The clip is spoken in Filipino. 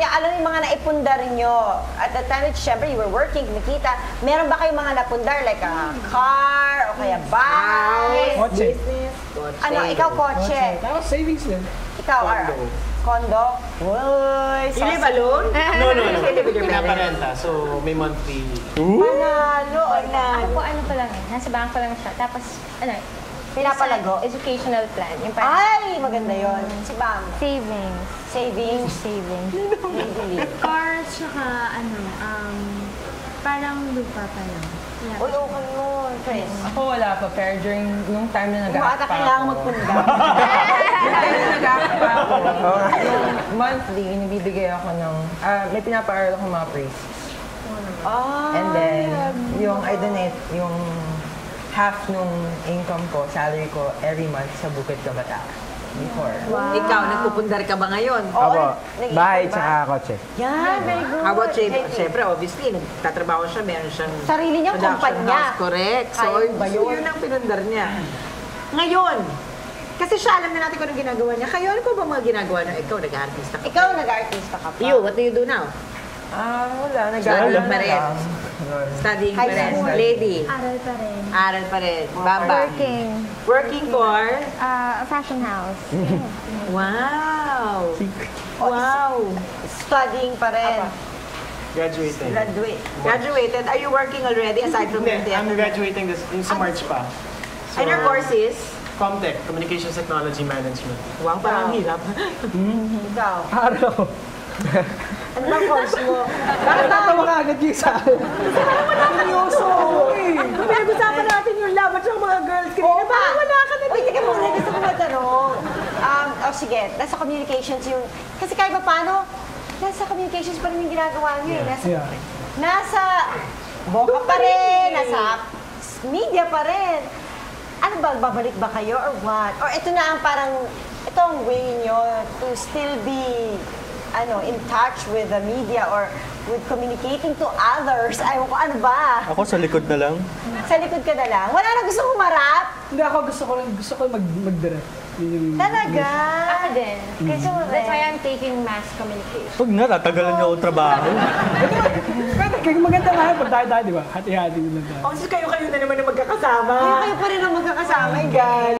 alam yung mga naipundar nyo. At the time, syempre, you were working, kumikita. Meron ba kayong mga napundar? Like a car, o kaya bahay? Kotse. Ano, ikaw kotse? Tapos savings din. Ikaw, condo? Uy, You live alone? No. You live with your parents? Pinaparenta. So, may monthly. Panalo. Ako ano pa lang, nasa bangko lang siya. Tapos, ano, Pinapalago? educational plan. Yung parang Ay, maganda yon. Si Bam. savings. Savings. Savings. Car, tsaka parang lupa pa lang. Yeah. Uy, okay mo, Chris. Ako wala pa, pero during nung time na Kung ata nag-act pa kailangan ako. magpunda. Nung time na nag-act pa ako, yung monthly, nabibigay ako ng, may pinapaaral ako mga priests. And then, yung I donate, yung half nung income ko, salary ko, every month sa Bukid Kabataan. Before. Ikaw, nagpupundar ka ba ngayon? Opo. nag-iipon Bahay ba? tsaka kotse. Yan, very good. How about Siyempre, obviously, nagtatrabaho siya, meron siyang Sarili niyang production kumpanya. house, correct. So, Kaya ba yun? yun ang pinundar niya. Ngayon, kasi siya, alam na natin kung anong ginagawa niya. Kayo, ano ko ba mga ginagawa na ikaw, nag-artista ka? Ikaw nag-artista ka pa. You, what do you do now? Wala, Studying nag-aaral pa na rin. lang. Studying High pa rin. school. Lady, Aral pa rin. aral pa rin. Bamba. Working. Working for? A fashion house. Wow! Wow! Studying pa rin. Graduating. Graduated. Are you working already aside from your Hindi, I'm theater? graduating this in sa March pa. So, And your course is? Comtech, Communications Technology Management. Wow, parang hirap. Ikaw. Araw. Ano bang course mo? Bakit natawa ka agad yung sa akin? Seryoso. Pinag-usapan natin yung love at yung mga girls kanina. Parang wala ka na. Uy, teka muna, gusto ko matanong. Sige, nasa communications yung... Kasi kahit pa paano, nasa communications pa rin yung ginagawa niyo eh. Nasa boka pa rin, nasa media pa rin. Ano ba, babalik ba kayo or what? Or ito na ang parang, ito ang way niyo to still be in touch with the media or with communicating to others. Ayaw ko, ano ba? Ako sa likod na lang. Sa likod ka na lang? Wala na gusto humarap? Hindi, ako gusto ko mag-direct. Talaga? Ako din. Kasi that's why I'm taking mass communication. Pag na, tatagalan niyo ako trabaho. Pwede, kaya maganda nga, pag tayo, di ba? Hati-hati lang tayo. Kasi kayo na naman na magkakasama. Kayo pa rin ang magkakasama, guys.